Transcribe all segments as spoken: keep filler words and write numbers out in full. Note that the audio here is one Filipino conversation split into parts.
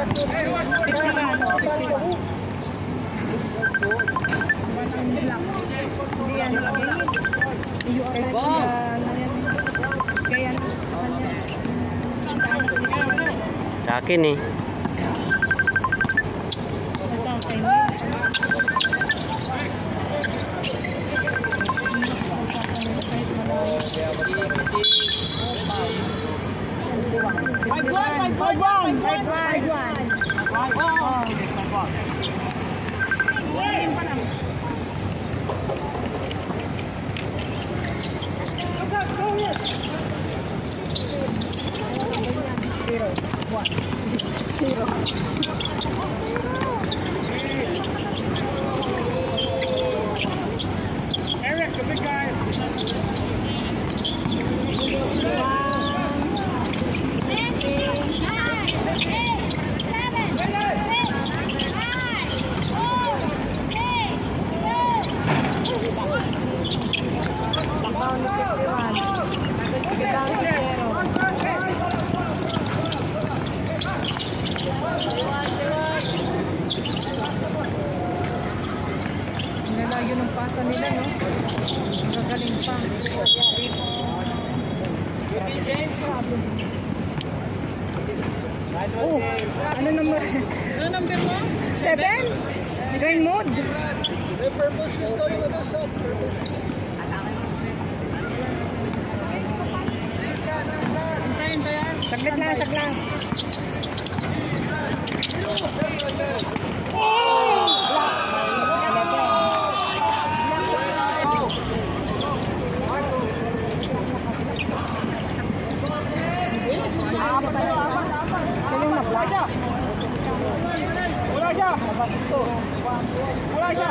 Sa akin eh. Five one, five one, five one, five one. Eric, the big guy. Nalayo ng pasa nila, no? Gagaling pa. Oh, ano number? Ano number mo? Seven? Grind mode? The purple shoes daw yung ano sa purple shoes. Hintayin, hintayin. Saglit na, saglit. Wala siya! Wala siya!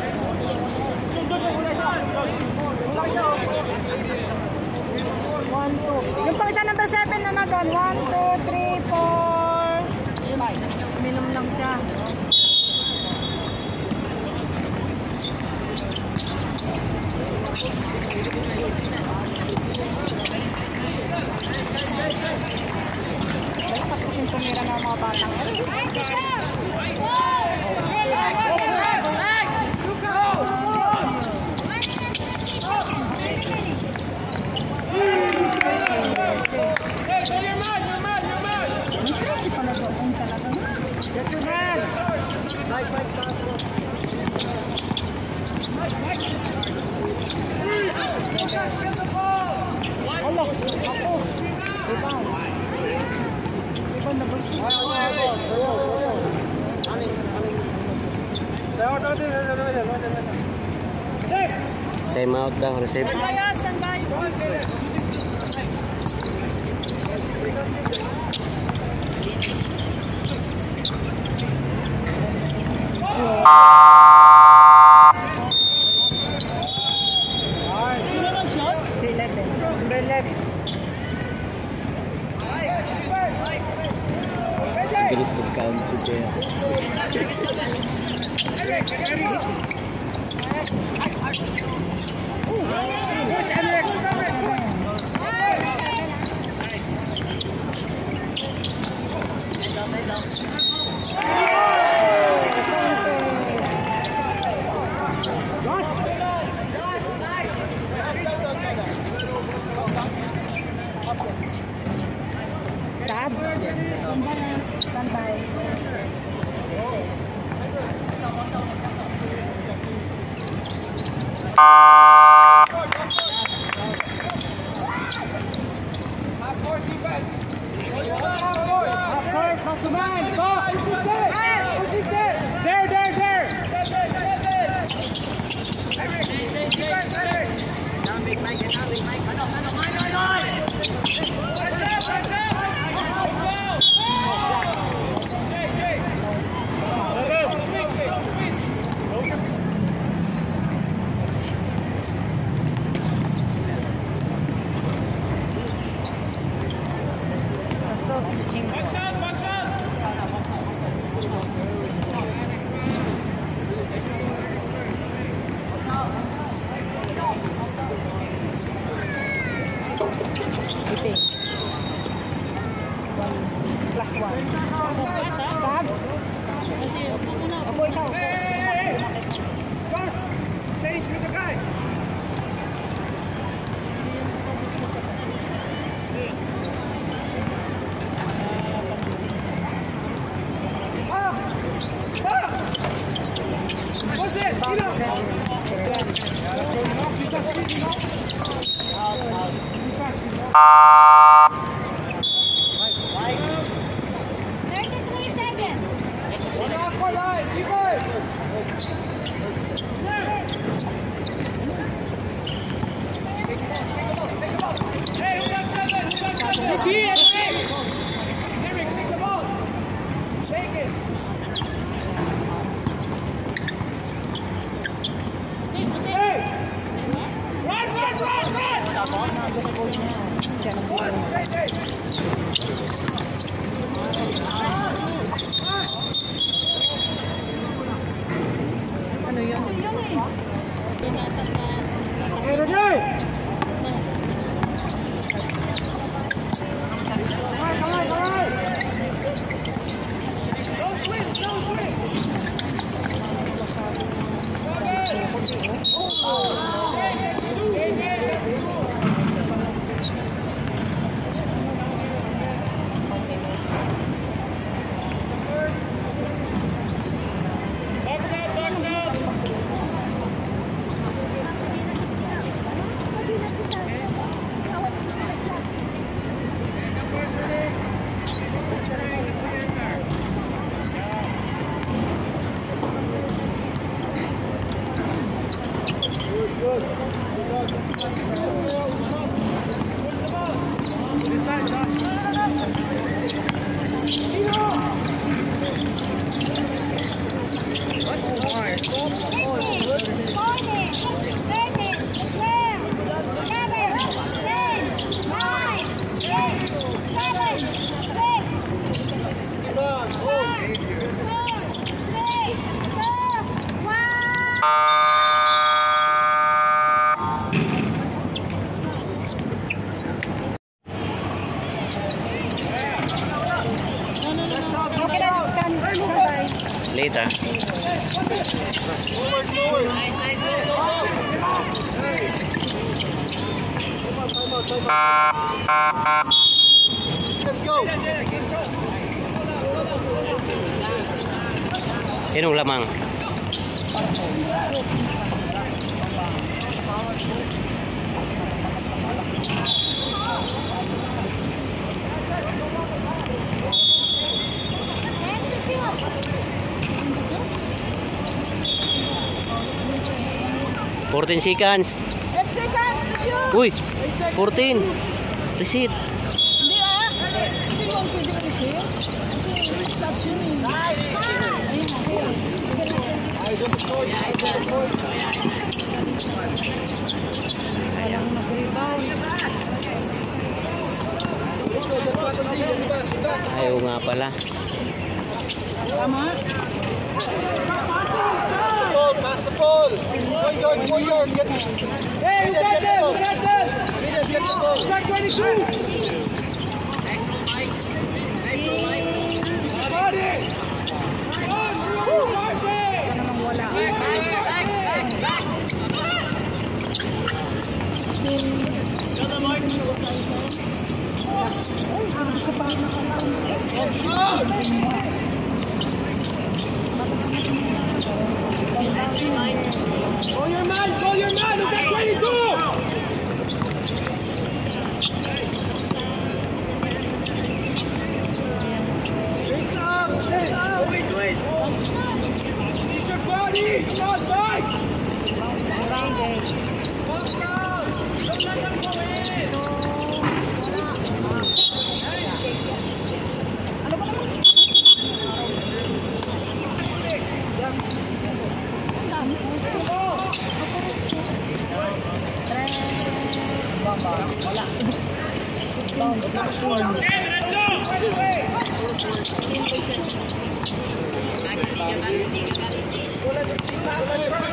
Wala siya! One, two. Yung pang isa number seven na na doon. One, two, three, four, five. Minum lang siya. Mas kasing tumira ng mga batang. Time out lang, receive. Stand by. Sino nag-shot? Si eleven. Number eleven. Bilis mag-count ko kaya. Sab? Stand by. There, there, there! So, Back shot, back shot! plus one. Sab? Opo, ikaw. Change with the guy. What's it? thirty-three seconds. One off for line. Keep it. Hey, who got seven? Who got seven? Derek, take the ball. Take it. Hey! Run, run, run, run! Hey, hey. Ano yun? Okay, ready? Alright, alright, alright. Don't switch, don't switch. Box out, box out. Later. Let's go. Inong lamang. fourteen seconds. eight seconds. Shoot. Uy, fourteen. Receipt. Hindi ah. Hindi mo pwede ka i-share. Kasi touch yun eh. Eyes on the court. Eyes on the court. Alam mo nag-rebound. Ayaw nga pala. Tama? Ball, pass the ball. One yard, one yard. Get, Hey, who got them? Who got them? get, get the ball. Track twenty-two. Party. Woo, party. Namang wala. Call your man, call your man. Who got twenty-two? Face up, face up. Wait, wait. Use your body. Come on, fight. Box out. Don't let them go in. Wala.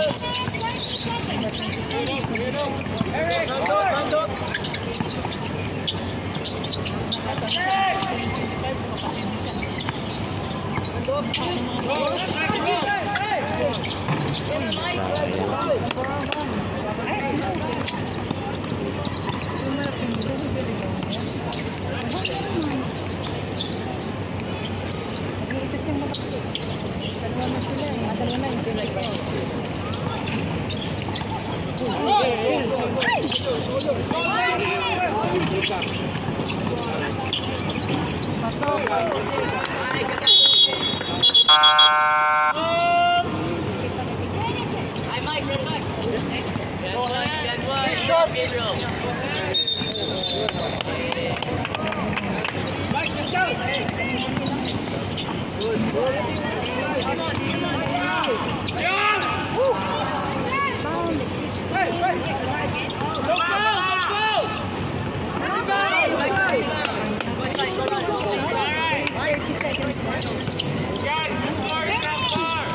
Guys, the score is not far.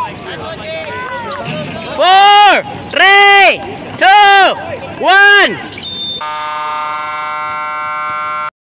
Four, three, two, one.